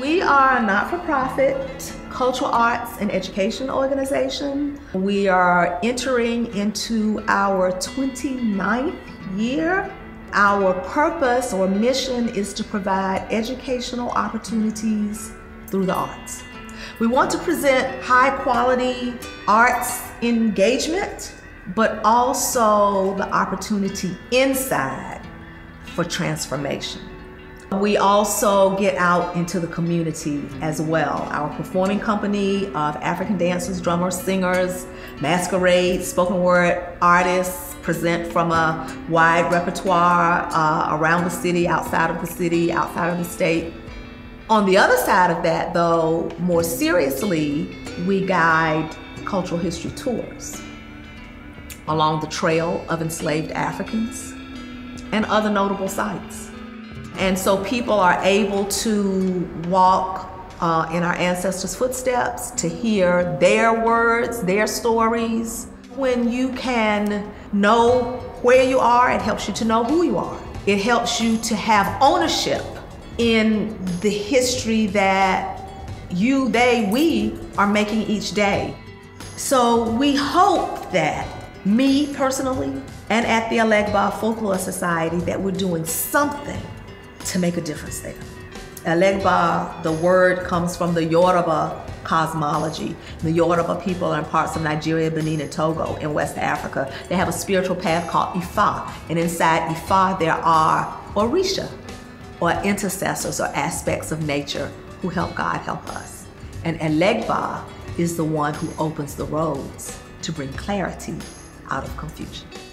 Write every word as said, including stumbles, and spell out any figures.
We are a not-for-profit cultural arts and education organization. We are entering into our twenty-ninth year. Our purpose or mission is to provide educational opportunities through the arts. We want to present high-quality arts engagement, but also the opportunity inside for transformation. We also get out into the community as well. Our performing company of African dancers, drummers, singers, masquerades, spoken word artists present from a wide repertoire uh, around the city, outside of the city, outside of the state. On the other side of that, though, more seriously, we guide cultural history tours along the trail of enslaved Africans and other notable sites. And so people are able to walk uh, in our ancestors' footsteps, to hear their words, their stories. When you can know where you are, it helps you to know who you are. It helps you to have ownership in the history that you, they, we are making each day. So we hope that me personally and at the Elegba Folklore Society that we're doing something to make a difference there. Elegba, the word comes from the Yoruba cosmology. The Yoruba people are in parts of Nigeria, Benin, and Togo in West Africa. They have a spiritual path called Ifa, and inside Ifa there are Orisha, or intercessors or aspects of nature who help God help us. And Elegba is the one who opens the roads to bring clarity out of confusion.